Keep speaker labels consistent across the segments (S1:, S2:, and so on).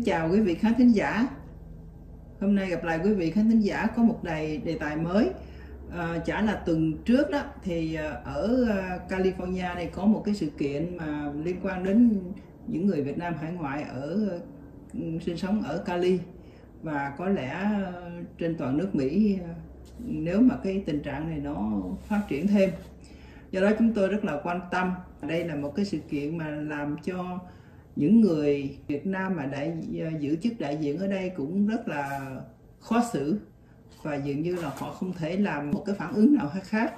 S1: chào quý vị khán thính giả. Hôm nay gặp lại quý vị khán thính giả có một đề tài mới. Chả là tuần trước đó thì ở California này có một cái sự kiện mà liên quan đến những người Việt Nam hải ngoại sinh sống ở Cali, và có lẽ trên toàn nước Mỹ nếu mà cái tình trạng này nó phát triển thêm. Do đó chúng tôi rất là quan tâm. Đây là một cái sự kiện mà làm cho những người Việt Nam mà giữ chức đại diện ở đây cũng rất là khó xử, và dường như là họ không thể làm một cái phản ứng nào khác.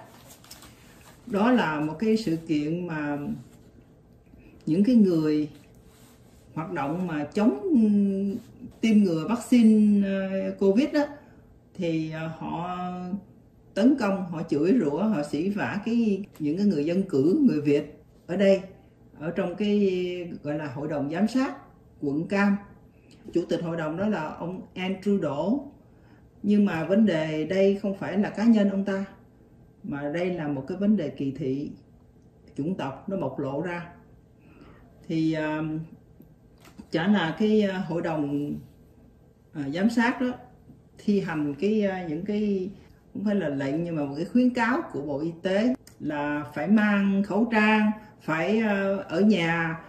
S1: Đó là một cái sự kiện mà những cái người hoạt động mà chống tiêm ngừa vaccine Covid đó, thì họ tấn công, họ chửi rủa, họ sỉ vả những cái người dân cử, người Việt ở đây, ở trong cái gọi là hội đồng giám sát quận Cam. Chủ tịch hội đồng đó là ông Andrew Đỗ. Nhưng mà vấn đề đây không phải là cá nhân ông ta, mà đây là một cái vấn đề kỳ thị chủng tộc nó bộc lộ ra. Thì chả là cái hội đồng giám sát đó thi hành những cái không phải là lệnh, nhưng mà một cái khuyến cáo của Bộ Y tế là phải mang khẩu trang, phải ở nhà,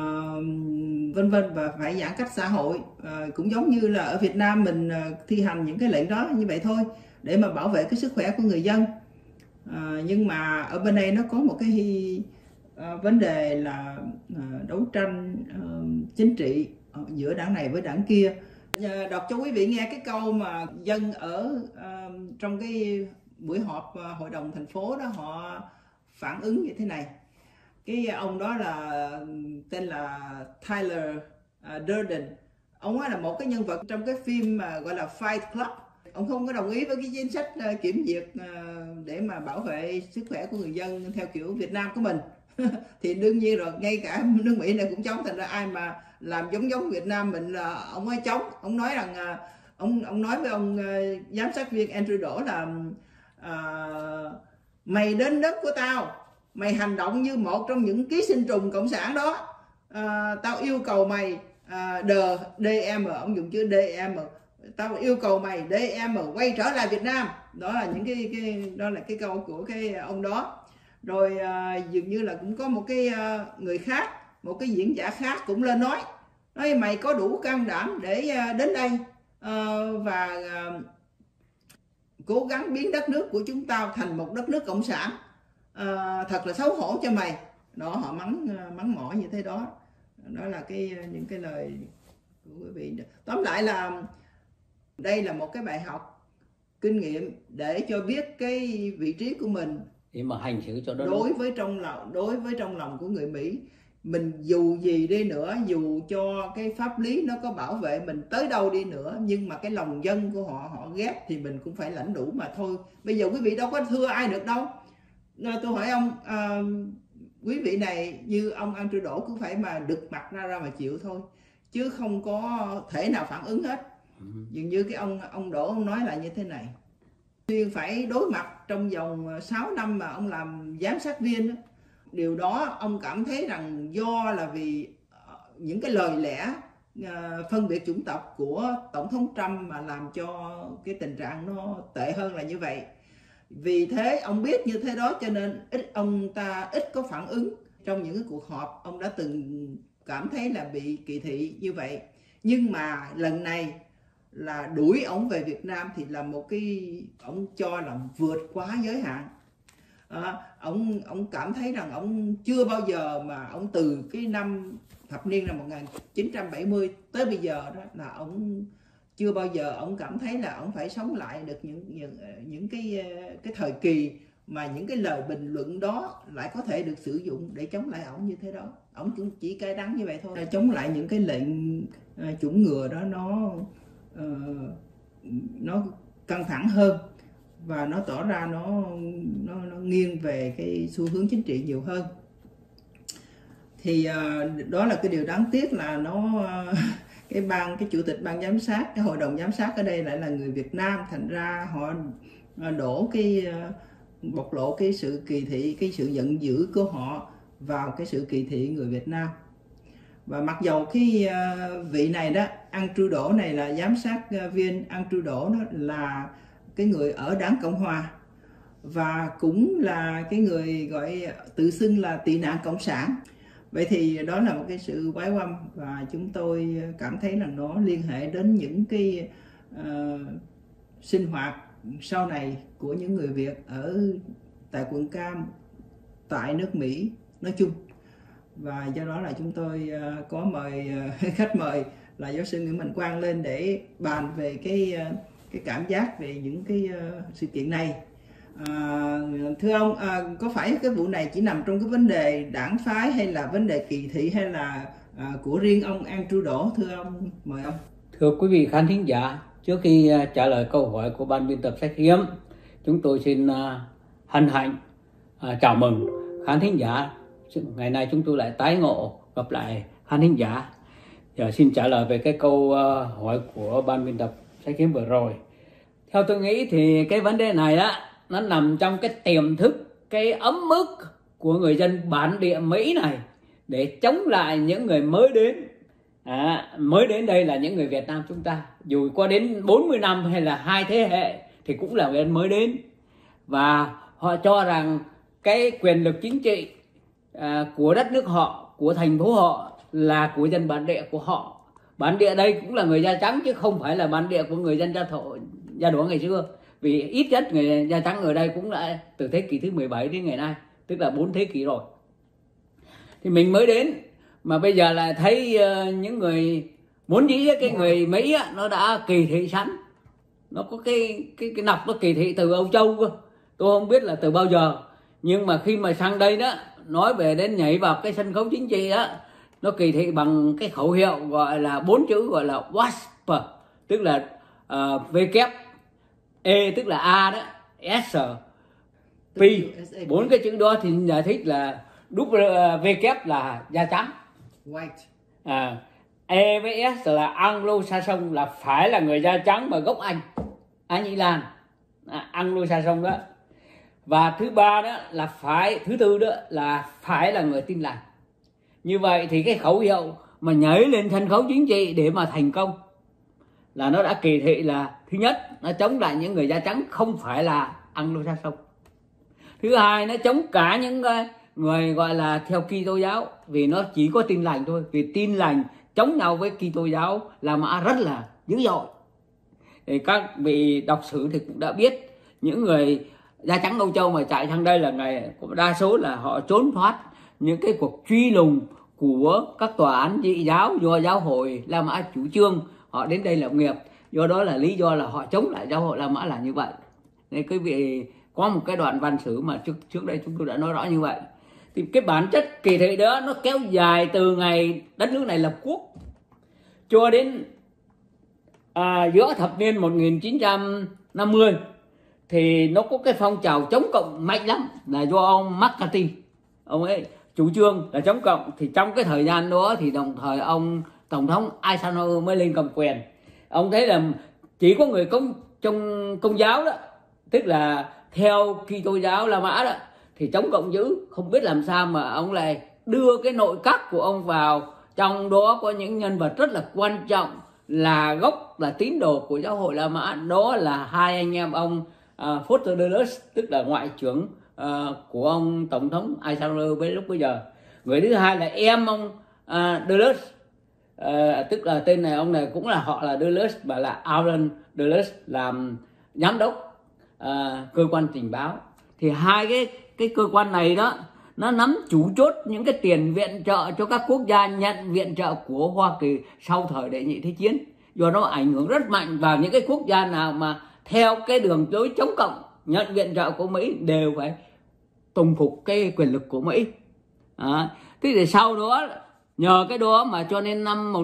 S1: vân vân, và phải giãn cách xã hội. Cũng giống như là ở Việt Nam mình thi hành những cái lệnh đó như vậy thôi, để mà bảo vệ cái sức khỏe của người dân. Nhưng mà ở bên đây nó có một cái vấn đề là đấu tranh chính trị giữa đảng này với đảng kia. Đọc cho quý vị nghe cái câu mà dân ở trong cái buổi họp hội đồng thành phố đó họ phản ứng như thế này. Cái ông đó là tên là Tyler Durden. Ông ấy là một cái nhân vật trong cái phim mà gọi là Fight Club. Ông không có đồng ý với cái chính sách kiểm duyệt để mà bảo vệ sức khỏe của người dân theo kiểu Việt Nam của mình. Thì đương nhiên rồi, ngay cả nước Mỹ này cũng chống, thành ra ai mà làm giống Việt Nam mình là ông ấy chống. Ông nói rằng ông nói với ông giám sát viên Andrew Đỗ là mày đến đất của tao, mày hành động như một trong những ký sinh trùng cộng sản đó, tao yêu cầu mày DM, ông dùng chữ DM, tao yêu cầu mày DM quay trở lại Việt Nam. Đó là đó là cái câu của cái ông đó. Rồi dường như là cũng có một cái người khác, một cái diễn giả khác cũng lên nói mày có đủ can đảm để đến đây và cố gắng biến đất nước của chúng ta thành một đất nước cộng sản, thật là xấu hổ cho mày. Đó, họ mắng mỏ như thế đó. Đó là những cái lời của quý vị. Tóm lại là đây là một cái bài học kinh nghiệm để cho biết cái vị trí của mình
S2: để mà hành xử cho
S1: đối với trong lòng của người Mỹ. Mình dù gì đi nữa, dù cho cái pháp lý nó có bảo vệ mình tới đâu đi nữa, nhưng mà cái lòng dân của họ ghét thì mình cũng phải lãnh đủ mà thôi. Bây giờ quý vị đâu có thưa ai được đâu. Tôi hỏi ông, quý vị này như ông Andrew Đỗ cũng phải mà đực mặt ra mà chịu thôi, chứ không có thể nào phản ứng hết. Dường như cái ông Đỗ ông nói là như thế này: Xuyên phải đối mặt trong vòng 6 năm mà ông làm giám sát viên đó. Điều đó ông cảm thấy rằng do là vì những cái lời lẽ phân biệt chủng tộc của Tổng thống Trump mà làm cho cái tình trạng nó tệ hơn là như vậy. Vì thế ông biết như thế đó, cho nên ông ta ít có phản ứng. Trong những cái cuộc họp ông đã từng cảm thấy là bị kỳ thị như vậy. Nhưng mà lần này là đuổi ông về Việt Nam thì là một cái ông cho là vượt quá giới hạn. Ông cảm thấy rằng ông chưa bao giờ mà ông từ cái thập niên 1970 tới bây giờ đó là ông chưa bao giờ ông cảm thấy là ông phải sống lại được những cái thời kỳ mà những cái lời bình luận đó lại có thể được sử dụng để chống lại ông như thế đó. Ông cũng chỉ cay đắng như vậy thôi. Chống lại những cái lệnh chủng ngừa đó nó căng thẳng hơn, và nó tỏ ra nó nghiêng về cái xu hướng chính trị nhiều hơn. Thì đó là cái điều đáng tiếc là cái chủ tịch ban giám sát, cái hội đồng giám sát ở đây lại là người Việt Nam, thành ra họ đổ bộc lộ cái sự kỳ thị, cái sự giận dữ của họ vào cái sự kỳ thị người Việt Nam. Và mặc dầu cái vị này đó, Ông Trudeau này là giám sát viên, ông Trudeau đó là cái người ở đảng Cộng Hòa và cũng là cái người gọi tự xưng là tị nạn cộng sản. Vậy thì đó là một cái sự quái quăm, và chúng tôi cảm thấy là nó liên hệ đến những cái sinh hoạt sau này của những người Việt ở tại quận Cam, tại nước Mỹ nói chung. Và do đó là chúng tôi có mời khách mời là giáo sư Nguyễn Mạnh Quang lên để bàn về cái cảm giác về những cái sự kiện này. Thưa ông, có phải cái vụ này chỉ nằm trong cái vấn đề đảng phái hay là vấn đề kỳ thị hay là của riêng ông Trudeau? Thưa ông, mời ông.
S2: Thưa quý vị khán thính giả, trước khi trả lời câu hỏi của ban biên tập sách hiếm, chúng tôi xin hân hạnh chào mừng khán thính giả. Ngày nay chúng tôi lại tái ngộ gặp lại khán thính giả. Giờ xin trả lời về cái câu hỏi của ban biên tập sách hiếm vừa rồi. Theo tôi nghĩ thì cái vấn đề này á, nó nằm trong cái tiềm thức, cái ấm ức của người dân bản địa Mỹ này để chống lại những người mới đến. Mới đến đây là những người Việt Nam chúng ta, dù có đến 40 năm hay là 2 thế hệ thì cũng là người mới đến. Và họ cho rằng cái quyền lực chính trị của đất nước họ, của thành phố họ là của dân bản địa của họ. Bản địa đây cũng là người da trắng chứ không phải là bản địa của người dân da đỏ ngày xưa. Vì ít nhất người da trắng ở đây cũng đã từ thế kỷ thứ 17 đến ngày nay, tức là 4 thế kỷ rồi. Thì mình mới đến mà bây giờ là thấy những người muốn dĩ cái người Mỹ á, nó đã kỳ thị sẵn. Nó có cái nọc nó kỳ thị từ Âu Châu cơ. Tôi không biết là từ bao giờ. Nhưng mà khi mà sang đây đó, nói về đến nhảy vào cái sân khấu chính trị á, nó kỳ thị bằng cái khẩu hiệu gọi là 4 chữ gọi là WASP, tức là W, E tức là A đó, S, P. 4 cái chữ đó thì giải thích là W là da trắng,
S1: White.
S2: E với S là Anglo-Saxon, là phải là người da trắng mà gốc Anh Y Lan, Anglo-Saxon đó. Và thứ ba đó là phải, thứ tư đó là phải là người Tin Lành. Như vậy thì cái khẩu hiệu mà nhảy lên sân khấu chính trị để mà thành công là nó đã kỳ thị là thứ nhất, nó chống lại những người da trắng không phải là Anglo-Saxon. Thứ hai, nó chống cả những người gọi là theo Kitô giáo, vì nó chỉ có Tin Lành thôi. Vì Tin Lành chống nhau với Kitô giáo La Mã rất là dữ dội. Thì các vị đọc sử thì cũng đã biết những người da trắng Âu Châu mà chạy sang đây là đa số là họ trốn thoát những cái cuộc truy lùng của các tòa án dị giáo do giáo hội La Mã chủ trương. Họ đến đây lập nghiệp, do đó là lý do là họ chống lại giáo hội La Mã là như vậy. Nên quý vị có một cái đoạn văn sử mà trước đây chúng tôi đã nói rõ như vậy. Thì cái bản chất kỳ thị đó nó kéo dài từ ngày đất nước này lập quốc cho đến giữa thập niên 1950 thì nó có cái phong trào chống cộng mạnh lắm là do ông McCarthy, ông ấy chủ trương là chống cộng. Thì trong cái thời gian đó thì đồng thời ông tổng thống Eisenhower mới lên cầm quyền. Ông thấy là chỉ có người trong công giáo đó, tức là theo Kitô giáo La Mã đó thì chống cộng dữ, không biết làm sao mà ông lại đưa cái nội các của ông vào. Trong đó có những nhân vật rất là quan trọng là gốc là tín đồ của giáo hội La Mã, đó là hai anh em ông Foster Dulles, tức là ngoại trưởng của ông tổng thống Eisenhower với lúc bây giờ. Người thứ hai là em ông Dulles, tức là tên này ông này cũng là họ là Dulles và là Aaron Dulles, làm giám đốc cơ quan tình báo. Thì hai cái cơ quan này đó nó nắm chủ chốt những cái tiền viện trợ cho các quốc gia nhận viện trợ của Hoa Kỳ sau thời đệ nhị thế chiến. Do nó ảnh hưởng rất mạnh vào những cái quốc gia nào mà theo cái đường lối chống cộng, nhận viện trợ của Mỹ đều phải tùng phục cái quyền lực của Mỹ. Thế thì sau đó nhờ cái đó mà cho nên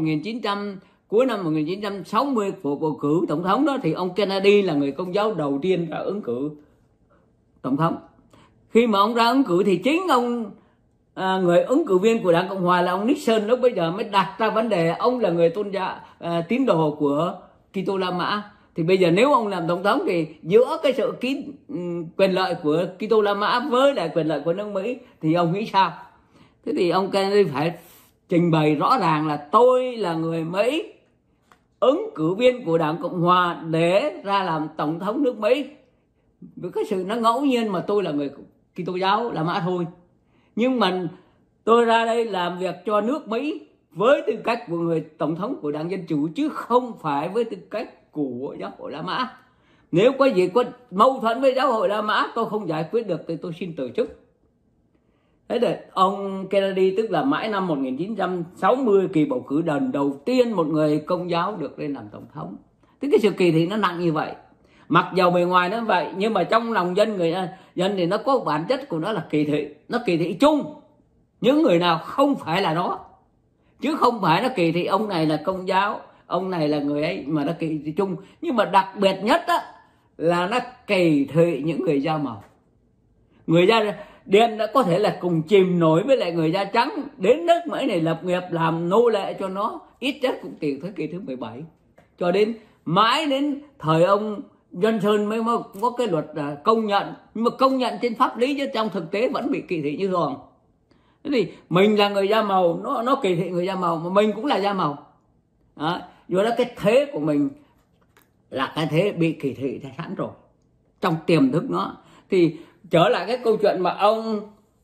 S2: cuối năm 1960 của bầu cử tổng thống đó thì ông Kennedy là người Công giáo đầu tiên ra ứng cử tổng thống. Khi mà ông ra ứng cử thì chính ông người ứng cử viên của Đảng Cộng Hòa là ông Nixon lúc bây giờ mới đặt ra vấn đề ông là người tôn giáo tín đồ của Kitô La Mã. Thì bây giờ nếu ông làm tổng thống thì giữa cái sự quyền lợi của Kitô La Mã với lại quyền lợi của nước Mỹ thì ông nghĩ sao? Thế thì ông Kennedy phải trình bày rõ ràng là tôi là người Mỹ ứng cử viên của Đảng Cộng Hòa để ra làm tổng thống nước Mỹ. Với cái sự nó ngẫu nhiên mà tôi là người Kitô giáo La Mã thôi, nhưng mà tôi ra đây làm việc cho nước Mỹ với tư cách của người tổng thống của Đảng Dân Chủ, chứ không phải với tư cách của giáo hội La Mã. Nếu có gì có mâu thuẫn với giáo hội La Mã tôi không giải quyết được thì tôi xin từ chức. Thế rồi ông Kennedy, tức là mãi năm 1960, kỳ bầu cử lần đầu tiên một người Công giáo được lên làm tổng thống. Thế cái sự kỳ thị nó nặng như vậy. Mặc dầu bề ngoài nó vậy, nhưng mà trong lòng dân thì nó có bản chất của nó là kỳ thị. Nó kỳ thị chung những người nào không phải là nó, chứ không phải nó kỳ thị ông này là Công giáo, ông này là người ấy, mà nó kỳ thị chung. Nhưng mà đặc biệt nhất á, là nó kỳ thị những người da màu. Người da đen đã có thể là cùng chìm nổi với lại người da trắng đến nước Mỹ này lập nghiệp, làm nô lệ cho nó ít nhất cũng từ thế kỷ thứ 17 cho đến mãi đến thời ông Johnson mới có cái luật công nhận, nhưng mà công nhận trên pháp lý chứ trong thực tế vẫn bị kỳ thị như thường. Thế thì mình là người da màu, nó kỳ thị người da màu, mà mình cũng là da màu. Đó, do đó cái thế của mình là cái thế bị kỳ thị sẵn rồi trong tiềm thức nó. Thì trở lại cái câu chuyện mà ông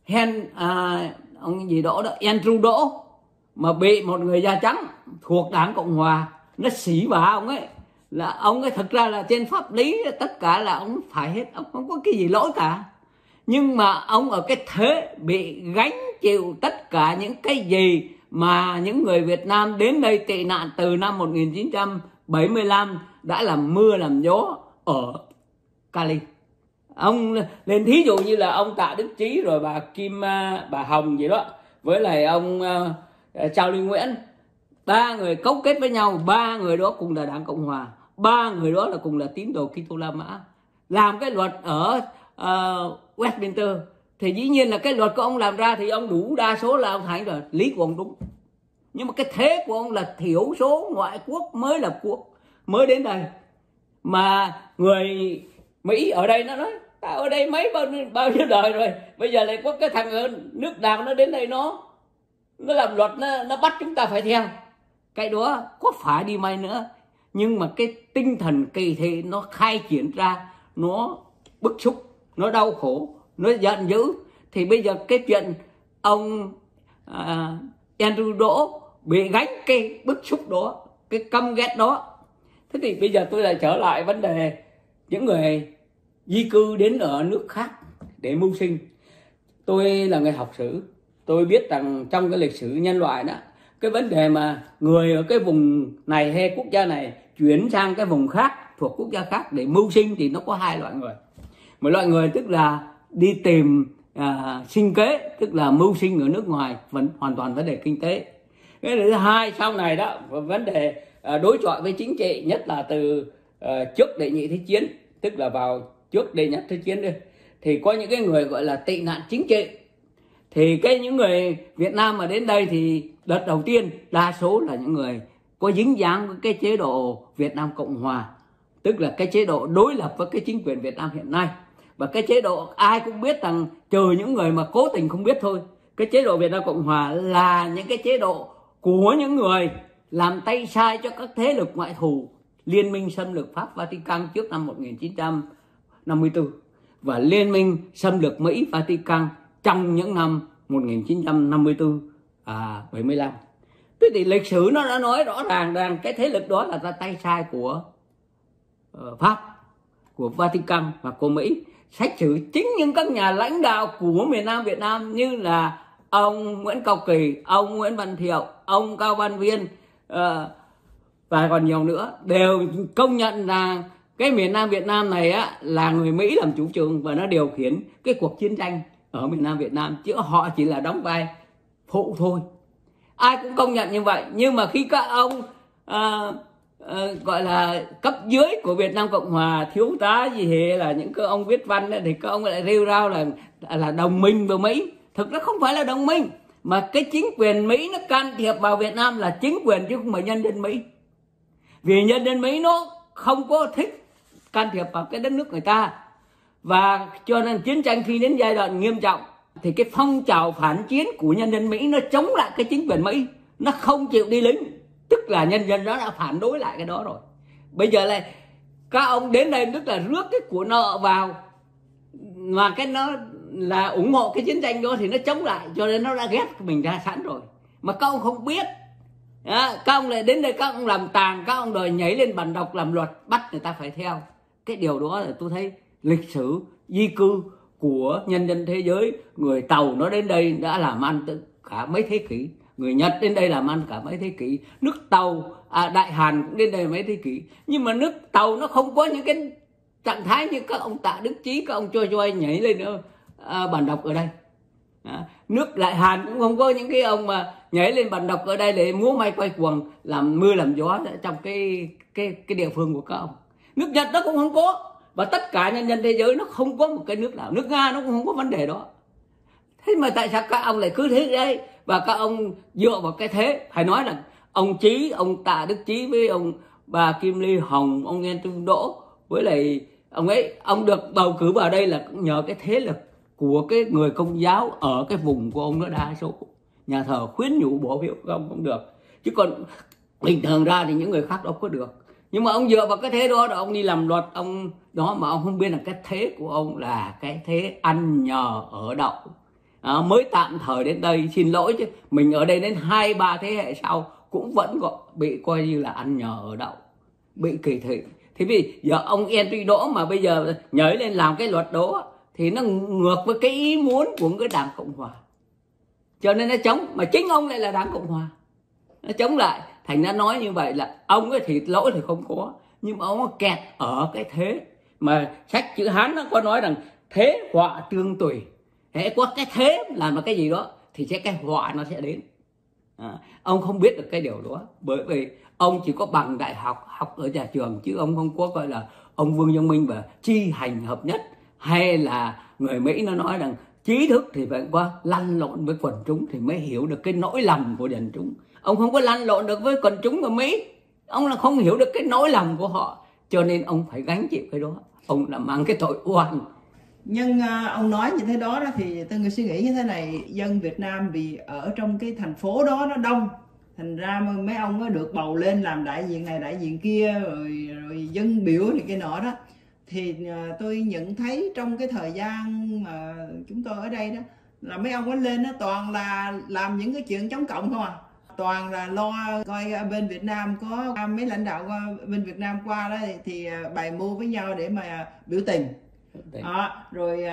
S2: gì đó Andrew Đỗ mà bị một người da trắng thuộc Đảng Cộng Hòa nó xỉ vả ông ấy, là ông ấy thực ra là trên pháp lý tất cả là ông phải hết, ông không có cái gì lỗi cả, nhưng mà ông ở cái thế bị gánh chịu tất cả những cái gì mà những người Việt Nam đến đây tị nạn từ năm 1975 đã làm mưa làm gió ở Cali. Ông lên thí dụ như là ông Tạ Đức Chí rồi bà Hồng gì đó với lại ông Trào Lưu Nguyễn, ba người cấu kết với nhau, ba người đó cùng là Đảng Cộng Hòa, ba người đó là cùng là tín đồ Kitô La Mã, làm cái luật ở Westminster. Thì dĩ nhiên là cái luật của ông làm ra thì ông đủ đa số là ông thành rồi, lý của ông đúng. Nhưng mà cái thế của ông là thiểu số ngoại quốc mới lập quốc, mới đến đây. Mà người Mỹ ở đây nó nói ta ở đây bao nhiêu đời rồi, bây giờ lại có cái thằng nước nào nó đến đây nó làm luật, nó bắt chúng ta phải theo. Cái đó có phải đi may nữa, nhưng mà cái tinh thần kỳ thị nó khai triển ra, nó bức xúc, nó đau khổ, nó giận dữ. Thì bây giờ cái chuyện ông Andrew Đỗ bị gánh cái bức xúc đó, cái căm ghét đó. Thế thì bây giờ tôi lại trở lại vấn đề những người di cư đến ở nước khác để mưu sinh. Tôi là người học sử, tôi biết rằng trong cái lịch sử nhân loại đó, cái vấn đề mà người ở cái vùng này hay quốc gia này chuyển sang cái vùng khác thuộc quốc gia khác để mưu sinh thì nó có hai loại người. Một loại người tức là đi tìm sinh kế, tức là mưu sinh ở nước ngoài, vẫn hoàn toàn vấn đề kinh tế. Cái thứ hai sau này đó, vấn đề đối chọi với chính trị, nhất là từ trước Đệ Nhị Thế Chiến, tức là vào trước Đệ Nhất Thế Chiến đi, thì có những cái người gọi là tị nạn chính trị. Thì những người Việt Nam mà đến đây thì đợt đầu tiên đa số là những người có dính dáng với cái chế độ Việt Nam Cộng Hòa, tức là cái chế độ đối lập với cái chính quyền Việt Nam hiện nay. Và cái chế độ ai cũng biết rằng, trừ những người mà cố tình không biết thôi, cái chế độ Việt Nam Cộng Hòa là những cái chế độ của những người làm tay sai cho các thế lực ngoại thù, liên minh xâm lược Pháp Vatican trước năm 1954 và liên minh xâm lược Mỹ Vatican trong những năm 1954-75. Thế thì lịch sử nó đã nói rõ ràng rằng cái thế lực đó là ra tay sai của Pháp, của Vatican và của Mỹ. Sách sử chính những các nhà lãnh đạo của miền Nam Việt Nam như là ông Nguyễn Cao Kỳ, ông Nguyễn Văn Thiệu, ông Cao Văn Viên và còn nhiều nữa đều công nhận là cái miền Nam Việt Nam này á, là người Mỹ làm chủ trương và nó điều khiển cái cuộc chiến tranh ở miền Nam Việt Nam, chứ họ chỉ là đóng vai phụ thôi. Ai cũng công nhận như vậy. Nhưng mà khi các ông gọi là cấp dưới của Việt Nam Cộng Hòa, thiếu tá gì hệ là những cái ông viết văn ấy, thì các ông lại rêu rao là đồng minh với Mỹ. Thực ra không phải là đồng minh, mà cái chính quyền Mỹ nó can thiệp vào Việt Nam là chính quyền chứ không phải nhân dân Mỹ. Vì nhân dân Mỹ nó không có thích can thiệp vào cái đất nước người ta, và cho nên chiến tranh khi đến giai đoạn nghiêm trọng thì cái phong trào phản chiến của nhân dân Mỹ nó chống lại cái chính quyền Mỹ, nó không chịu đi lính, tức là nhân dân đó đã phản đối lại cái đó rồi. Bây giờ là các ông đến đây tức là rước cái của nợ vào, mà cái nó là ủng hộ cái chiến tranh đó thì nó chống lại, cho nên nó đã ghét mình ra sẵn rồi, mà các ông không biết. Đó, các ông lại đến đây các ông làm tàn, các ông đòi nhảy lên bàn đọc làm luật bắt người ta phải theo. Cái điều đó là tôi thấy lịch sử di cư của nhân dân thế giới, người Tàu nó đến đây đã làm ăn cả mấy thế kỷ, người Nhật đến đây làm ăn cả mấy thế kỷ, nước Tàu Đại Hàn cũng đến đây mấy thế kỷ, nhưng mà nước Tàu nó không có những cái trạng thái như các ông Tạ Đức Chí, các ông Choi nhảy lên nữa bàn đọc ở đây. Nước Đại Hàn cũng không có những cái ông mà nhảy lên bàn đọc ở đây để múa may quay cuồng làm mưa làm gió trong cái địa phương của các ông. Nước Nhật nó cũng không có, và tất cả nhân dân thế giới nó không có một cái nước nào. Nước Nga nó cũng không có vấn đề đó. Thế mà tại sao các ông lại cứ thế đấy? Và các ông dựa vào cái thế, phải nói là ông Chí, ông Tạ Đức Chí với ông bà Kim Ly Hồng, ông Nguyễn Trung Đỗ với lại ông ấy, ông được bầu cử vào đây là cũng nhờ cái thế lực của cái người Công giáo ở cái vùng của ông nó đa số. Nhà thờ khuyến nhủ bỏ phiếu của ông cũng được, chứ còn bình thường ra thì những người khác đâu có được. Nhưng mà ông dựa vào cái thế đó rồi ông đi làm luật ông đó, mà ông không biết là cái thế của ông là cái thế ăn nhờ ở đậu. Mới tạm thời đến đây, xin lỗi chứ mình ở đây đến 2-3 thế hệ sau cũng vẫn bị coi như là ăn nhờ ở đậu, bị kỳ thị. Thế vì giờ ông Andrew Đỗ mà bây giờ nhảy lên làm cái luật đó thì nó ngược với cái ý muốn của cái Đảng Cộng Hòa, cho nên nó chống. Mà chính ông lại là Đảng Cộng Hòa, nó chống lại. Thành ra nói như vậy là ông ấy thì lỗi thì không có, nhưng mà ông ấy kẹt ở cái thế. Mà sách chữ Hán nó có nói rằng thế họa tương tùy. Thế có cái thế làm là cái gì đó thì cái họa nó sẽ đến. Ông không biết được cái điều đó, bởi vì ông chỉ có bằng đại học, học ở nhà trường, chứ ông không có gọi là ông Vương Văn Minh và chi hành hợp nhất, hay là người Mỹ nó nói rằng trí thức thì phải qua lăn lộn với quần chúng thì mới hiểu được cái nỗi lòng của quần chúng. Ông không có lăn lộn được với quần chúng ở Mỹ, ông là không hiểu được cái nỗi lòng của họ, cho nên ông phải gánh chịu cái đó. Ông là mang cái tội oan.
S1: Nhưng ông nói như thế đó thì tôi suy nghĩ như thế này, dân Việt Nam vì ở trong cái thành phố đó nó đông, thành ra mấy ông mới được bầu lên làm đại diện này đại diện kia, rồi dân biểu thì cái nọ đó. Thì tôi nhận thấy trong cái thời gian mà chúng tôi ở đây đó là mấy ông ấy lên đó toàn là làm những cái chuyện chống cộng không à, toàn là lo coi bên Việt Nam có mấy lãnh đạo bên Việt Nam qua đó thì bày mưu với nhau để mà biểu tình. Rồi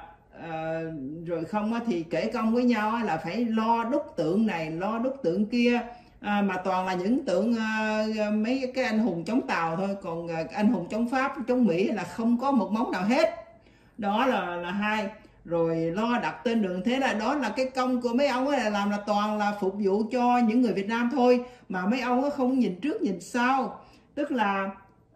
S1: không thì kể công với nhau là phải lo đúc tượng này lo đúc tượng kia, mà toàn là những tượng mấy cái anh hùng chống Tàu thôi, còn anh hùng chống Pháp chống Mỹ là không có một móng nào hết. Đó là hai. Rồi lo đặt tên đường, thế là đó là cái công của mấy ông ấy, là làm là toàn là phục vụ cho những người Việt Nam thôi, mà mấy ông ấy không nhìn trước nhìn sau. Tức là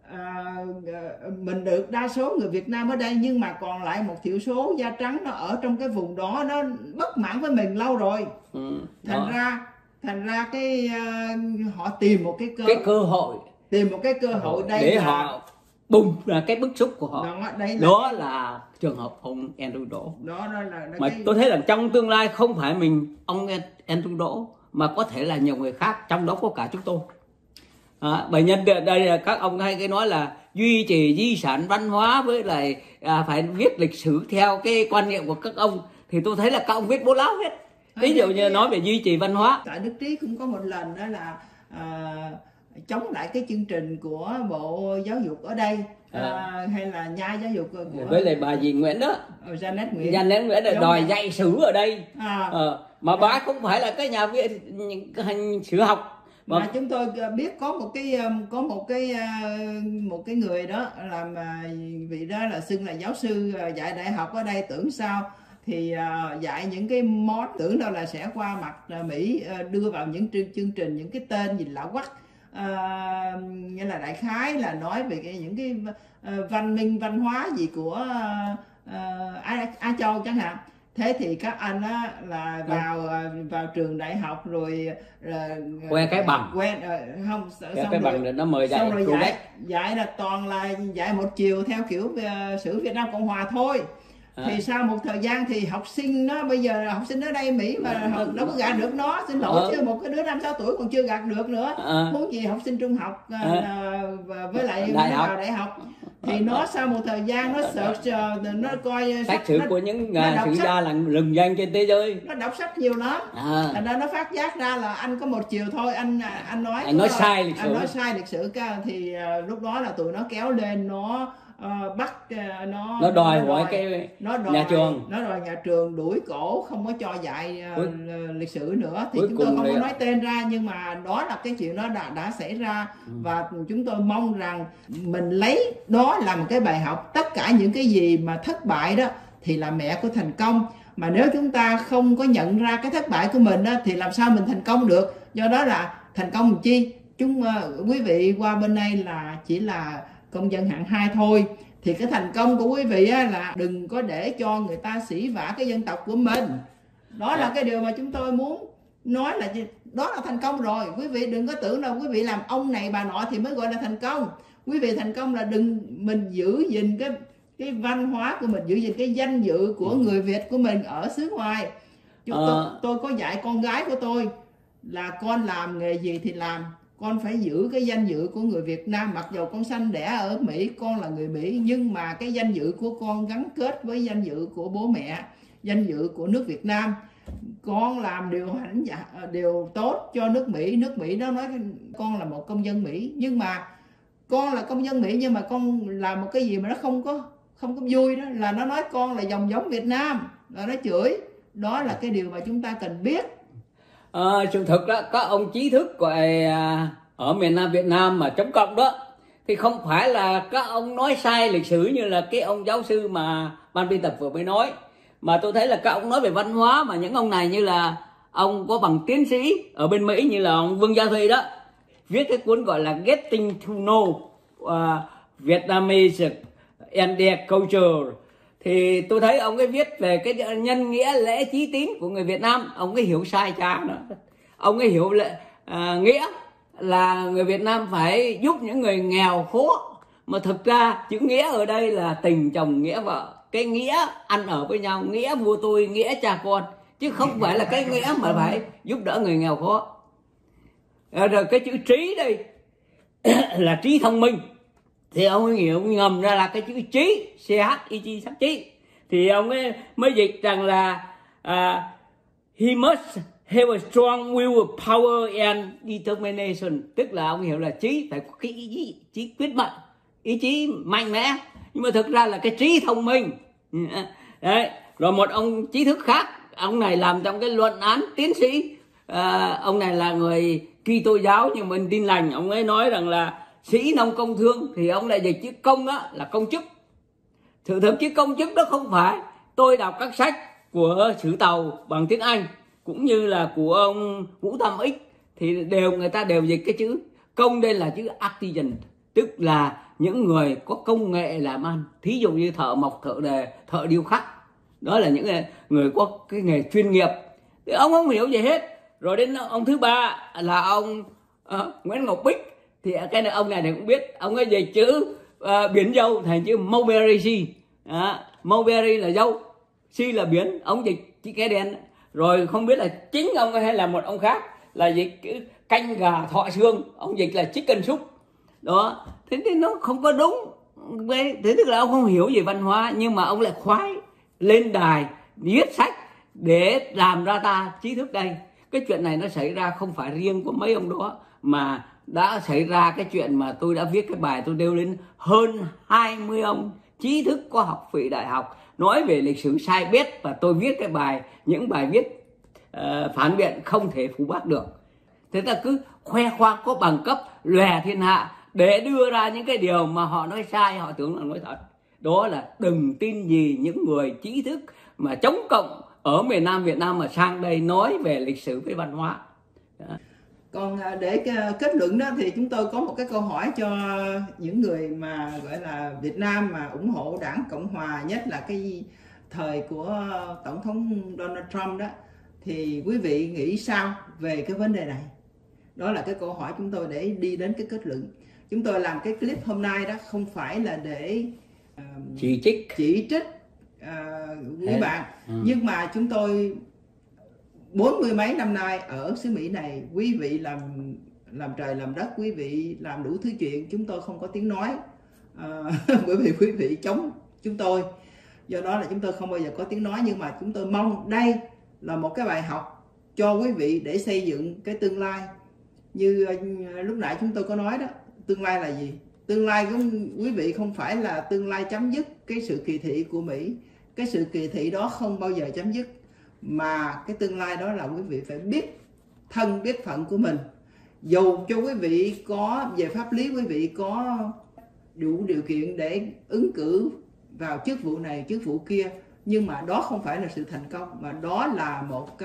S1: mình được đa số người Việt Nam ở đây, nhưng mà còn lại một thiểu số da trắng nó ở trong cái vùng đó, nó bất mãn với mình lâu rồi. Thành ra cái họ tìm một cái cơ hội, đây
S2: để
S1: là
S2: họ bùng ra cái bức xúc của họ. Đó là trường hợp ông Andrew Đỗ.
S1: Đó là
S2: mà tôi thấy là trong tương lai không phải mình ông Andrew Đỗ, mà có thể là nhiều người khác, trong đó có cả chúng tôi. Bởi nhân đây là các ông hay cái nói là duy trì di sản văn hóa, với lại phải viết lịch sử theo cái quan niệm của các ông, thì tôi thấy là các ông viết bố láo hết. Ví dụ như nói về duy trì văn hóa,
S1: tại Đức Trí cũng có một lần đó là chống lại cái chương trình của Bộ Giáo dục ở đây, hay là nhà giáo dục của
S2: với lại bà gì Nguyễn đó,
S1: Janet
S2: Nguyễn là đòi dạy sử ở đây, mà bà không phải là cái nhà viết hành sử học.
S1: Mà chúng tôi biết có một cái người đó làm vị đó là xưng là giáo sư dạy đại học ở đây, tưởng sao thì dạy những cái món, tưởng đâu là sẽ qua mặt Mỹ, đưa vào những chương trình những cái tên gì lạ quắc, nghĩa là đại khái là nói về những cái văn minh văn hóa gì của Á Châu chẳng hạn. Thế thì các anh á là vào trường đại học rồi
S2: que cái bằng,
S1: không
S2: cái bằng rồi nó mời dạy,
S1: xong rồi dạy là toàn là dạy một chiều theo kiểu sử Việt Nam Cộng Hòa thôi. Thì sau một thời gian thì học sinh nó bây giờ học sinh ở đây Mỹ mà đâu có gạt được nó, xin lỗi chứ một cái đứa 5-6 tuổi còn chưa gạt được nữa, huống gì học sinh trung học với lại đại học. Thì nó sau một thời gian nó search, nó coi
S2: sách sử của những sử gia là lừng danh trên thế giới,
S1: nó đọc sách nhiều lắm, thành ra nó phát giác ra là anh có một chiều thôi, anh
S2: nói sai lịch sử,
S1: anh nói sai lịch sử thì lúc đó là tụi nó kéo lên, nó bắt
S2: nó đòi hỏi cái nhà trường,
S1: nó đòi nhà trường đuổi cổ, không có cho dạy lịch sử nữa. Thì chúng tôi không có nói tên ra, nhưng mà đó là cái chuyện đó đã xảy ra. Và chúng tôi mong rằng mình lấy đó làm một cái bài học. Tất cả những cái gì mà thất bại đó thì là mẹ của thành công, mà nếu chúng ta không có nhận ra cái thất bại của mình đó, thì làm sao mình thành công được. Do đó là thành công làm chi, quý vị qua bên này là chỉ là công dân hạng 2 thôi. Thì cái thành công của quý vị á, là đừng có để cho người ta sỉ vả cái dân tộc của mình. Đó là cái điều mà chúng tôi muốn nói, là đó là thành công rồi. Quý vị đừng có tưởng là quý vị làm ông này bà nọ thì mới gọi là thành công. Quý vị thành công là mình giữ gìn cái văn hóa của mình, giữ gìn cái danh dự của người Việt của mình ở xứ ngoài. Tôi có dạy con gái của tôi là con làm nghề gì thì làm, con phải giữ cái danh dự của người Việt Nam. Mặc dù con sanh đẻ ở Mỹ, con là người Mỹ, nhưng mà cái danh dự của con gắn kết với danh dự của bố mẹ, danh dự của nước Việt Nam. Con làm điều tốt cho nước Mỹ, nước Mỹ nó nói con là một công dân Mỹ, nhưng mà con là công dân Mỹ nhưng mà con làm một cái gì mà nó không có vui đó, là nó nói con là dòng giống Việt Nam, là nó chửi. Đó là cái điều mà chúng ta cần biết.
S2: Sự thực đó, các ông trí thức gọi ở miền Nam Việt Nam mà chống cộng đó, thì không phải là các ông nói sai lịch sử như là cái ông giáo sư mà ban biên tập vừa mới nói, mà tôi thấy là các ông nói về văn hóa. Mà những ông này như là ông có bằng tiến sĩ ở bên Mỹ, như là ông Vương Gia Thuy đó, viết cái cuốn gọi là Getting to Know Vietnamese and Their Culture, thì tôi thấy ông ấy viết về cái nhân nghĩa lễ chí tín của người Việt Nam. Ông ấy hiểu sai cha nữa. Ông ấy hiểu nghĩa là người Việt Nam phải giúp những người nghèo khó, mà thực ra chữ nghĩa ở đây là tình chồng nghĩa vợ, cái nghĩa ăn ở với nhau, nghĩa vua tôi, nghĩa cha con, chứ không phải là cái nghĩa mà phải giúp đỡ người nghèo khó. Rồi cái chữ trí đây là trí thông minh, thì ông ấy hiểu ngầm ra là cái chữ trí, CHIC sắc trí, thì ông ấy mới dịch rằng là he must have a strong will, power and determination, tức là ông hiểu là trí phải có cái ý chí quyết mạnh, ý chí mạnh mẽ, nhưng mà thực ra là cái trí thông minh. Đấy. Rồi một ông trí thức khác, ông này làm trong cái luận án tiến sĩ, ông này là người Kitô giáo nhưng mình tin lành, ông ấy nói rằng là sĩ nông công thương, thì ông lại dịch chữ công đó là công chức. Thực chứ công chức đó không phải. Tôi đọc các sách của sử Tàu bằng tiếng Anh cũng như là của ông Vũ Tam Ích, thì người ta đều dịch cái chữ công đây là chữ artisan, tức là những người có công nghệ làm ăn, thí dụ như thợ mộc, thợ đề, thợ điêu khắc, đó là những người có cái nghề chuyên nghiệp. Thì ông không hiểu gì hết. Rồi đến ông thứ ba là ông Nguyễn Ngọc Bích, thì cái này ông này thì cũng biết, ông ấy dịch chữ biển dâu thành chữ mulberry sea. Mulberry là dâu, sea là biển, ông dịch chữ cái đen. Rồi không biết là chính ông hay là một ông khác là dịch chữ canh gà thọ xương, ông dịch là chicken soup. Đó, thế thì nó không có đúng. Thế tức là ông không hiểu về văn hóa, nhưng mà ông lại khoái lên đài viết sách để làm ra ta trí thức đây. Cái chuyện này nó xảy ra không phải riêng của mấy ông đó, mà đã xảy ra cái chuyện mà tôi đã viết cái bài tôi nêu lên hơn 20 ông trí thức có học vị đại học nói về lịch sử sai bét, và tôi viết cái bài, những bài viết phản biện không thể phủ bác được. Thế ta cứ khoe khoang có bằng cấp lòe thiên hạ để đưa ra những cái điều mà họ nói sai, họ tưởng là nói thật. Đó là đừng tin gì những người trí thức mà chống cộng ở miền Nam Việt Nam mà sang đây nói về lịch sử với văn hóa.
S1: Còn để kết luận đó thì chúng tôi có một cái câu hỏi cho những người mà gọi là Việt Nam mà ủng hộ đảng Cộng Hòa, nhất là cái thời của Tổng thống Donald Trump đó, thì quý vị nghĩ sao về cái vấn đề này? Đó là cái câu hỏi chúng tôi để đi đến cái kết luận. Chúng tôi làm cái clip hôm nay đó không phải là để chỉ trích quý bạn. Nhưng mà chúng tôi 40 mấy năm nay ở xứ Mỹ này, quý vị làm trời làm đất, quý vị làm đủ thứ chuyện, chúng tôi không có tiếng nói, bởi vì quý vị chống chúng tôi, do đó là chúng tôi không bao giờ có tiếng nói. Nhưng mà chúng tôi mong đây là một cái bài học cho quý vị để xây dựng cái tương lai. Như lúc nãy chúng tôi có nói đó, tương lai là gì? Tương lai của quý vị không phải là tương lai chấm dứt cái sự kỳ thị của Mỹ. Cái sự kỳ thị đó không bao giờ chấm dứt, mà cái tương lai đó là quý vị phải biết thân biết phận của mình. Dù cho quý vị có về pháp lý, quý vị có đủ điều kiện để ứng cử vào chức vụ này chức vụ kia, nhưng mà đó không phải là sự thành công, mà đó là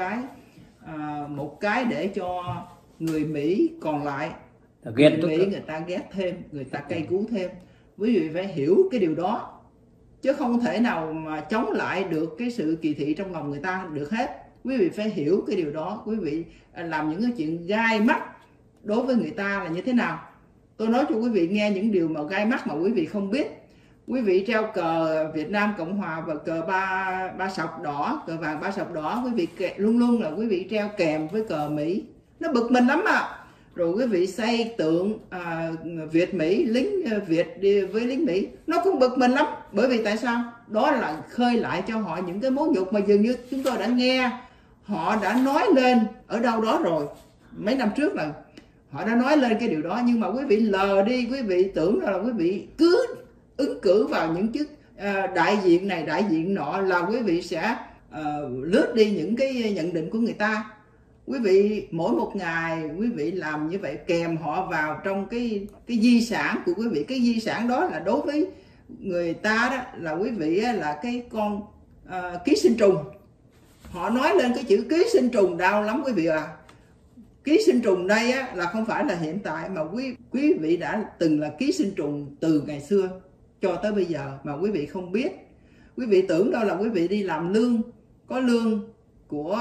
S1: một cái để cho người Mỹ còn lại, người Mỹ người ta ghét thêm, người ta cay cú thêm. Quý vị phải hiểu cái điều đó, chứ không thể nào mà chống lại được cái sự kỳ thị trong lòng người ta được hết. Quý vị phải hiểu cái điều đó. Quý vị làm những cái chuyện gai mắt đối với người ta là như thế nào. Tôi nói cho quý vị nghe những điều mà gai mắt mà quý vị không biết. Quý vị treo cờ Việt Nam Cộng Hòa và cờ ba sọc đỏ, cờ vàng ba sọc đỏ, quý vị luôn luôn là quý vị treo kèm với cờ Mỹ. Nó bực mình lắm à. Rồi quý vị xây tượng Việt Mỹ, lính Việt đi với lính Mỹ, nó cũng bực mình lắm. Bởi vì tại sao? Đó là khơi lại cho họ những cái mối nhục mà dường như chúng tôi đã nghe họ đã nói lên ở đâu đó rồi. Mấy năm trước là họ đã nói lên cái điều đó, nhưng mà quý vị lờ đi, quý vị tưởng là quý vị cứ ứng cử vào những chức đại diện này đại diện nọ là quý vị sẽ lướt đi những cái nhận định của người ta. Quý vị mỗi một ngày quý vị làm như vậy, kèm họ vào trong cái di sản của quý vị. Cái di sản đó là đối với người ta đó là quý vị là cái con ký sinh trùng. Họ nói lên cái chữ ký sinh trùng đau lắm quý vị à. Ký sinh trùng đây á, là không phải là hiện tại, mà quý vị đã từng là ký sinh trùng từ ngày xưa cho tới bây giờ mà quý vị không biết. Quý vị tưởng đâu là quý vị đi làm lương, có lương của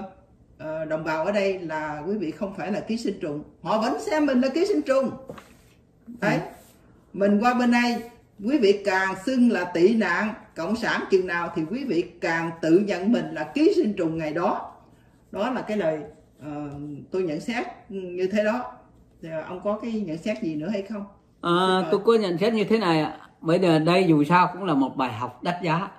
S1: đồng bào ở đây là quý vị không phải là ký sinh trùng. Họ vẫn xem mình là ký sinh trùng. Đấy, mình qua bên đây, quý vị càng xưng là tị nạn cộng sản chừng nào thì quý vị càng tự nhận mình là ký sinh trùng ngày đó. Đó là cái lời tôi nhận xét như thế đó. Thì ông có cái nhận xét gì nữa hay không?
S2: Tôi có nhận xét như thế này ạ. Bây giờ đây dù sao cũng là một bài học đắt giá,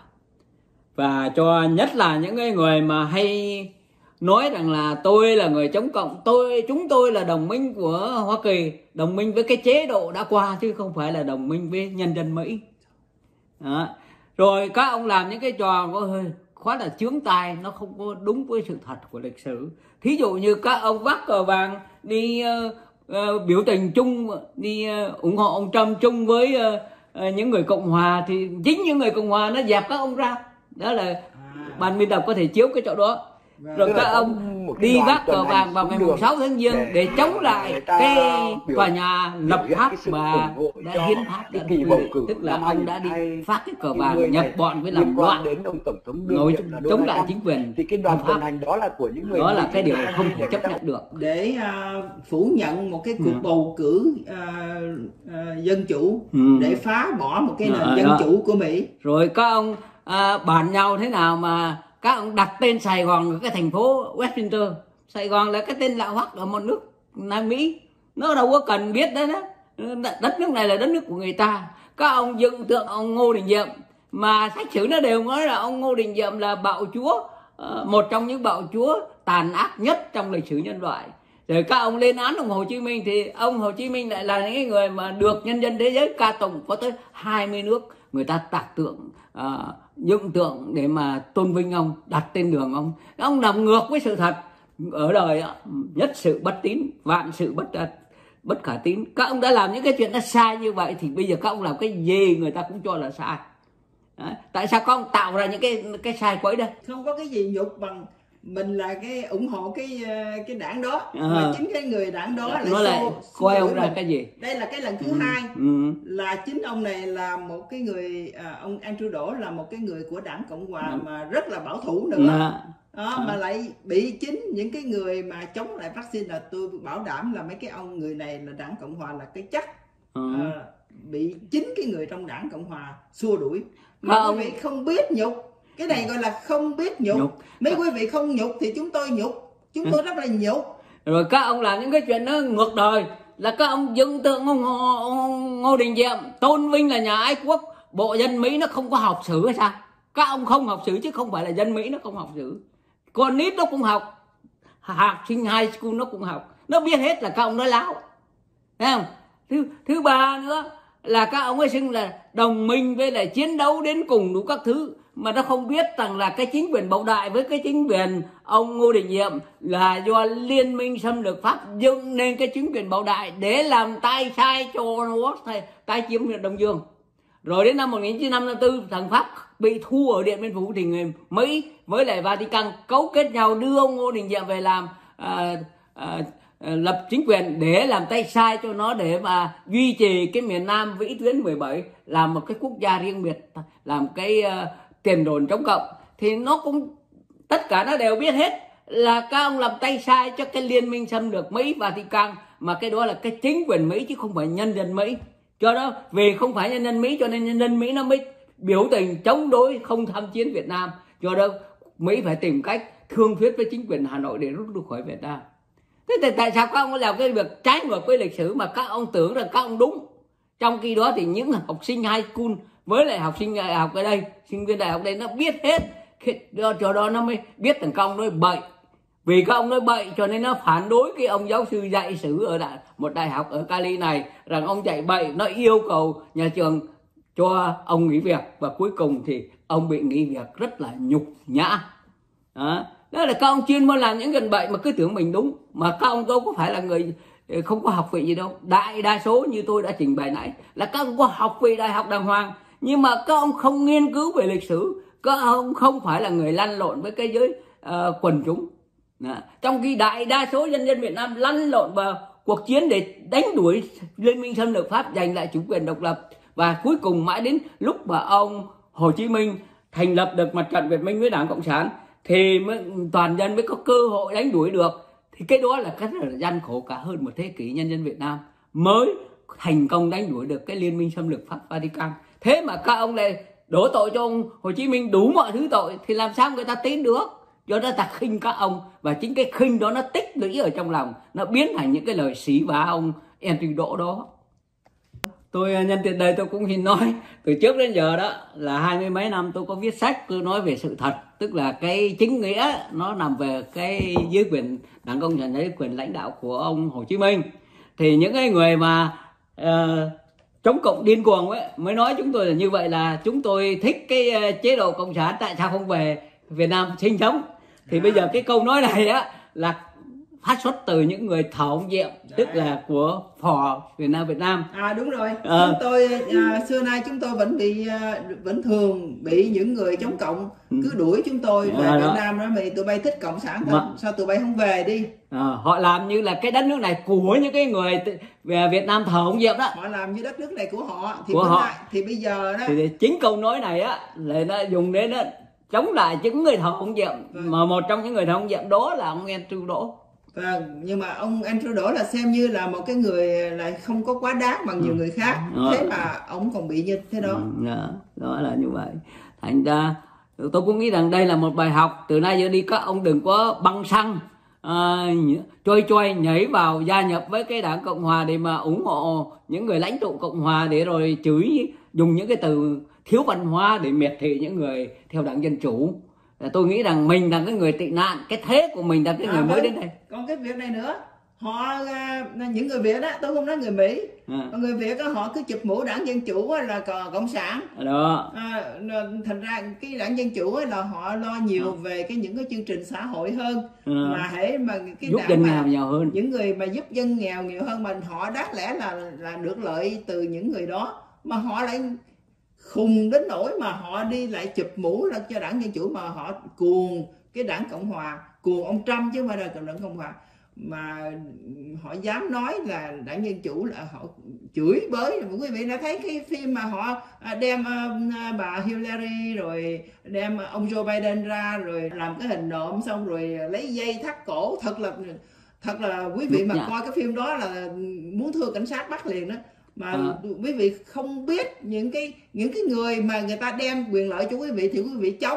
S2: và cho nhất là những cái người mà hay nói rằng là tôi là người chống cộng, chúng tôi là đồng minh của Hoa Kỳ, đồng minh với cái chế độ đã qua chứ không phải là đồng minh với nhân dân Mỹ. Đó. Rồi các ông làm những cái trò có hơi quá là chướng tai, nó không có đúng với sự thật của lịch sử. Thí dụ như các ông vác cờ vàng đi biểu tình chung, đi ủng hộ ông Trump chung với những người Cộng Hòa, thì chính những người Cộng Hòa nó dẹp các ông ra. Đó là ban biên tập có thể chiếu cái chỗ đó. Rồi các ông đi vác cờ vàng vào ngày 6 tháng Giêng để chống lại cái tòa nhà lập pháp mà đã hiến pháp đã quy định. Tức là ông đã đi phát cái cờ vàng nhập bọn với làm loạn, chống lại chính quyền hợp pháp. Đó là cái điều không thể chấp nhận được.
S1: Để phủ nhận một cái cuộc bầu cử dân chủ, để phá bỏ một cái nền dân chủ của Mỹ.
S2: Rồi các ông bàn nhau thế nào mà các ông đặt tên Sài Gòn ở cái thành phố Westminster. Sài Gòn là cái tên lạ hoắc ở một nước Nam Mỹ, nó đâu có cần biết đấy đó. Đất nước này là đất nước của người ta. Các ông dựng tượng ông Ngô Đình Diệm, mà sách sử nó đều nói là ông Ngô Đình Diệm là bạo chúa, một trong những bạo chúa tàn ác nhất trong lịch sử nhân loại. Rồi các ông lên án ông Hồ Chí Minh, thì ông Hồ Chí Minh lại là những người mà được nhân dân thế giới ca tụng, có tới 20 nước người ta tạc tượng, dựng tượng để mà tôn vinh ông, đặt tên đường ông. Ông làm ngược với sự thật. Ở đời nhất sự bất tín, vạn sự bất khả tín. Các ông đã làm những cái chuyện nó sai như vậy, thì bây giờ các ông làm cái gì người ta cũng cho là sai. Đấy. Tại sao các ông tạo ra những cái sai quấy đây?
S1: Không có cái gì nhục bằng mình là cái ủng hộ cái đảng đó, mà chính cái người đảng đó lại
S2: coi ông ra cái gì.
S1: Đây là cái lần thứ hai là chính ông này là một cái người, ông Andrew Đỗ là một cái người của đảng Cộng Hòa mà rất là bảo thủ nữa. Đó, mà lại bị chính những cái người mà chống lại vaccine, là tôi bảo đảm là mấy cái ông người này là đảng Cộng Hòa là cái chắc bị chính cái người trong đảng Cộng Hòa xua đuổi. Mà quý vị không biết nhục Cái này gọi là không biết nhục. Mấy quý vị không nhục thì chúng tôi nhục, chúng tôi rất là nhục.
S2: Rồi các ông làm những cái chuyện nó ngược đời, là các ông dựng tượng Ngô Đình Diệm tôn vinh là nhà ái quốc. Bộ dân Mỹ nó không có học sử hay sao? Các ông không học sử chứ không phải là dân Mỹ nó không học sử. Con nít nó cũng học, học sinh high school nó cũng học, nó biết hết là các ông nói láo, thấy không? Thứ ba nữa là các ông ấy xưng là đồng minh với lại chiến đấu đến cùng đủ các thứ, mà nó không biết rằng là cái chính quyền Bảo Đại với cái chính quyền ông Ngô Đình Diệm là do liên minh xâm lược Pháp dựng nên cái chính quyền Bảo Đại để làm tay sai cho nó tái chiếm huyện Đông Dương. Rồi đến năm 1954 thằng Pháp bị thu ở Điện Biên Phủ thì người Mỹ với lại Vatican cấu kết nhau đưa ông Ngô Đình Diệm về làm lập chính quyền để làm tay sai cho nó, để mà duy trì cái miền Nam vĩ tuyến 17 làm một cái quốc gia riêng biệt, làm cái tiền đồn chống cộng. Thì nó cũng tất cả nó đều biết hết là các ông làm tay sai cho cái liên minh xâm lược Mỹ Vatican, mà cái đó là cái chính quyền Mỹ chứ không phải nhân dân Mỹ. Cho đó vì không phải nhân dân Mỹ cho nên nhân dân Mỹ nó mới biểu tình chống đối không tham chiến Việt Nam. Do đó Mỹ phải tìm cách thương thuyết với chính quyền Hà Nội để rút lui khỏi Việt Nam. Thế thì tại sao các ông làm cái việc trái ngược với lịch sử mà các ông tưởng rằng các ông đúng? Trong khi đó thì những học sinh high school với lại học sinh đại học ở đây, sinh viên đại học đây nó biết hết. Cho đó nó mới biết rằng các ông nói bậy. Vì các ông nói bậy cho nên nó phản đối cái ông giáo sư dạy sử ở một đại học ở Cali này, rằng ông dạy bậy, nó yêu cầu nhà trường cho ông nghỉ việc, và cuối cùng thì ông bị nghỉ việc rất là nhục nhã. Đó là các ông chuyên môn làm những gần bậy mà cứ tưởng mình đúng, mà các ông đâu có phải là người không có học vị gì đâu. Đại đa số như tôi đã trình bày nãy là các ông có học vị đại học đàng hoàng, nhưng mà các ông không nghiên cứu về lịch sử, các ông không phải là người lăn lộn với cái giới quần chúng. Trong khi đại đa số nhân dân Việt Nam lăn lộn vào cuộc chiến để đánh đuổi liên minh xâm lược Pháp, giành lại chủ quyền độc lập, và cuối cùng mãi đến lúc mà ông Hồ Chí Minh thành lập được mặt trận Việt Minh với Đảng Cộng sản thì toàn dân mới có cơ hội đánh đuổi được. Thì cái đó là rất là gian khổ, cả hơn một thế kỷ nhân dân Việt Nam mới thành công đánh đuổi được cái liên minh xâm lược Pháp Vatican. Thế mà các ông lại đổ tội cho ông Hồ Chí Minh đủ mọi thứ tội thì làm sao người ta tin được? Do đó ta khinh các ông, và chính cái khinh đó nó tích lũy ở trong lòng, nó biến thành những cái lời xỉ vả ông Andrew Đỗ đó. Tôi nhân tiện đây tôi cũng xin nói, từ trước đến giờ đó là 20 mấy năm tôi có viết sách, tôi nói về sự thật, tức là cái chính nghĩa nó nằm về cái dưới quyền Đảng Cộng sản, dưới quyền lãnh đạo của ông Hồ Chí Minh. Thì những cái người mà chống cộng điên cuồng ấy mới nói chúng tôi là như vậy, là chúng tôi thích cái chế độ cộng sản, tại sao không về Việt Nam sinh sống. Thì bây giờ cái câu nói này á là phát xuất từ những người thảo ông Diệm, tức là của phò Việt Nam.
S1: Đúng rồi. Chúng tôi xưa nay chúng tôi vẫn thường bị những người chống cộng cứ đuổi chúng tôi về Việt Nam đó. Vì tụi bay thích cộng sản thật, sao tụi bay không về đi?
S2: Họ làm như là cái đất nước này của những cái người về Việt Nam thờ ông Diệm đó.
S1: Họ làm như đất nước này của họ thì thì bây giờ đó
S2: thì chính câu nói này á là nó dùng đến đó chống lại những người thờ ông Diệm. Mà một trong những người thờ ông Diệm đó là ông Andrew Đỗ.
S1: Vâng, nhưng mà ông Andrew Đỗ là xem như là một cái người lại không có quá đáng bằng nhiều người khác, thế mà ông còn bị như thế đó.
S2: Đó là như vậy. Thành ra tôi cũng nghĩ rằng đây là một bài học, từ nay giờ đi các ông đừng có băng xăng trôi nhảy vào gia nhập với cái Đảng Cộng Hòa để mà ủng hộ những người lãnh tụ Cộng Hòa, để rồi chửi, dùng những cái từ thiếu văn hóa để miệt thị những người theo Đảng Dân Chủ. Tôi nghĩ rằng mình là cái người tị nạn, cái thế của mình là cái người mới đến đây.
S1: Còn cái việc này nữa, những người Việt đó, tôi không nói người Mỹ, người Việt đó, họ cứ chụp mũ Đảng Dân Chủ là cộng sản đó. Thành ra cái Đảng Dân Chủ là họ lo nhiều về những cái chương trình xã hội hơn, mà mà cái
S2: giúp dân nghèo nhiều hơn,
S1: những người mà giúp dân nghèo nhiều hơn, mà họ đáng lẽ là được lợi từ những người đó, mà họ lại khùng đến nỗi mà họ đi lại chụp mũ cho Đảng Dân Chủ, mà họ cuồng cái Đảng Cộng Hòa, cuồng ông Trump chứ không phải là Đảng Cộng Hòa, mà họ dám nói là Đảng Dân Chủ là họ chửi bới. Quý vị đã thấy cái phim mà họ đem bà Hillary rồi đem ông Joe Biden ra rồi làm cái hình nộm, xong rồi lấy dây thắt cổ, thật là quý vị mà coi cái phim đó là muốn thưa cảnh sát bắt liền đó. Mà quý vị không biết những cái người mà người ta đem quyền lợi cho quý vị thì quý vị chống,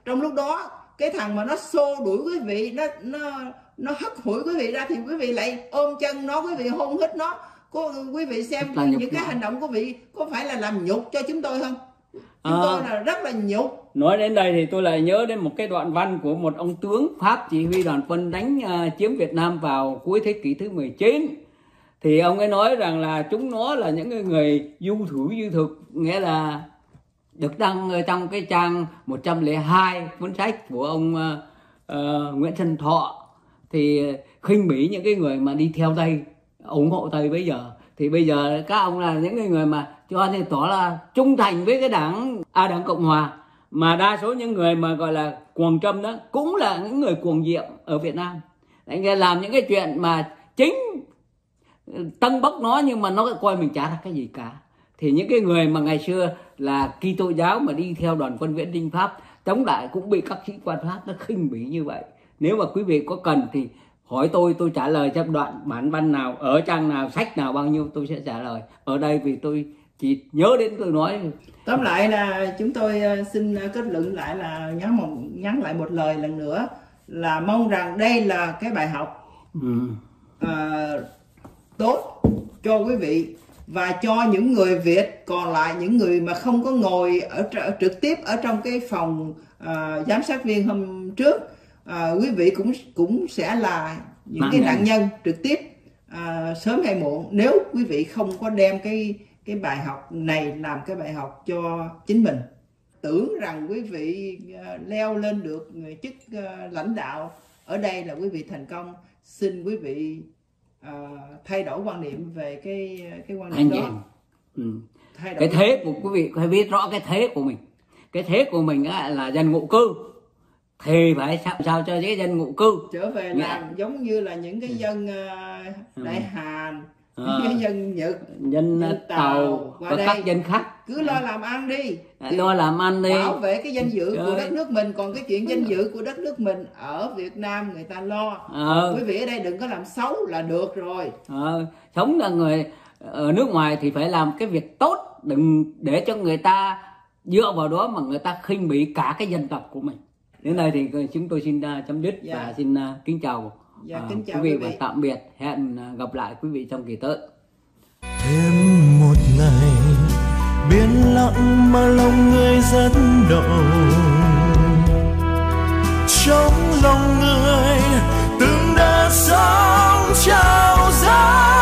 S1: trong lúc đó cái thằng mà nó xô đuổi quý vị, nó hất hủi quý vị ra, thì quý vị lại ôm chân nó, quý vị hôn hít nó. Quý vị xem những cái hành động của quý vị có phải là làm nhục cho chúng tôi không? Chúng tôi là rất là nhục.
S2: Nói đến đây thì tôi lại nhớ đến một cái đoạn văn của một ông tướng Pháp chỉ huy đoàn quân đánh chiếm Việt Nam vào cuối thế kỷ thứ 19. Thì ông ấy nói rằng là chúng nó là những người du thử du thực, nghĩa là được đăng ở trong cái trang 102 cuốn sách của ông Nguyễn Xuân Thọ, thì khinh bỉ những cái người mà đi theo Tây, ủng hộ Tây bây giờ. Thì bây giờ các ông là những cái người mà cho nên tỏ là trung thành với cái đảng Cộng Hòa, mà đa số những người mà gọi là cuồng Trâm đó cũng là những người cuồng Diệm ở Việt Nam. Anh làm những cái chuyện mà chính tân bốc nó, nhưng mà nó coi mình chả là cái gì cả. Thì những cái người mà ngày xưa là Kitô giáo mà đi theo đoàn quân viễn chinh Pháp chống lại cũng bị các sĩ quan Pháp nó khinh bỉ như vậy. Nếu mà quý vị có cần thì hỏi tôi trả lời trong đoạn bản văn nào, ở trang nào, sách nào bao nhiêu tôi sẽ trả lời. Ở đây vì tôi chỉ nhớ đến tôi nói.
S1: Tóm lại là chúng tôi xin kết luận lại là nhắn lại một lời lần nữa, là mong rằng đây là cái bài học tốt cho quý vị và cho những người Việt còn lại, những người mà không có ngồi trực tiếp ở trong cái phòng giám sát viên hôm trước. Quý vị cũng sẽ là những cái nạn nhân trực tiếp sớm hay muộn, nếu quý vị không có đem cái bài học này làm cái bài học cho chính mình. Tưởng rằng quý vị leo lên được chức lãnh đạo ở đây là quý vị thành công. Xin quý vị thay đổi quan niệm về cái quan niệm đó.
S2: Cái thế của quý vị phải biết rõ cái thế của mình. Cái thế của mình là dân ngụ cư, thì phải sao cho cái dân ngụ cư
S1: trở về làm giống như là những cái dân Đại Hàn, những cái dân Nhật,
S2: dân Tàu và các dân khác.
S1: Cứ lo làm ăn đi,
S2: lo làm ăn đi,
S1: bảo vệ cái danh dự của đất nước mình. Còn cái chuyện danh dự của đất nước mình ở Việt Nam người ta lo. Quý vị ở đây đừng có làm xấu là được rồi.
S2: Sống là người ở nước ngoài thì phải làm cái việc tốt, đừng để cho người ta dựa vào đó mà người ta khinh bỉ cả cái dân tộc của mình. Đến đây thì chúng tôi xin chấm dứt và xin kính chào quý vị và tạm biệt. Hẹn gặp lại quý vị trong kỳ tới.
S3: Thêm một ngày biển lặng mà lòng người rất động, trong lòng người từng đợt sóng trào ra.